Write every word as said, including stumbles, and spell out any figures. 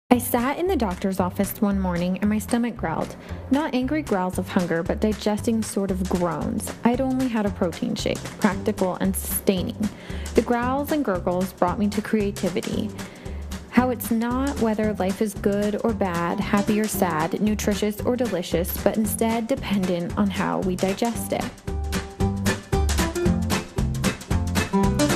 I sat in the doctor's office one morning and my stomach growled. Not angry growls of hunger, but digesting sort of groans. I'd only had a protein shake, practical and sustaining. The growls and gurgles brought me to creativity. How it's not whether life is good or bad, happy or sad, nutritious or delicious, but instead dependent on how we digest it.